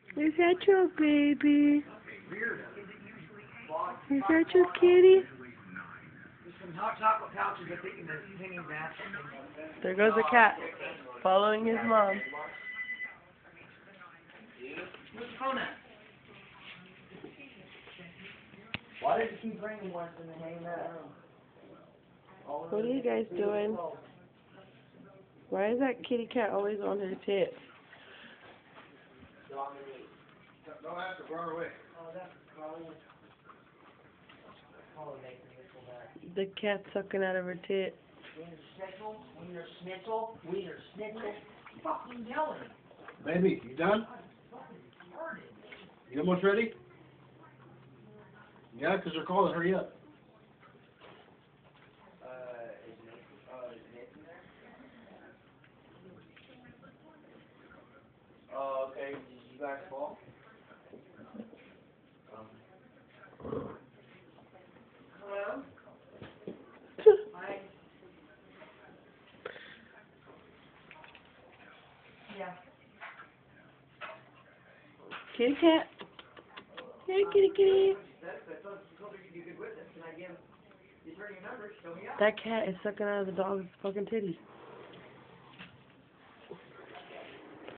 Is that your baby? Is that your kitty? There goes a cat, following his mom. Why did you keep bringing one and then hanging that room? What are you guys doing? Why is that kitty cat always on her tits? Don't have to run away. Oh, that's probably The cat sucking out of her tit. Wiener schnitzel. Fucking yelling. Baby, you done? You almost ready? Yeah, because they're calling. Hurry up. Is Nick in there? Oh, okay. Did you guys fall? Hello? Hi. Yeah. Kitty cat. Hey, kitty kitty. That cat is sucking out of the dog's fucking titties.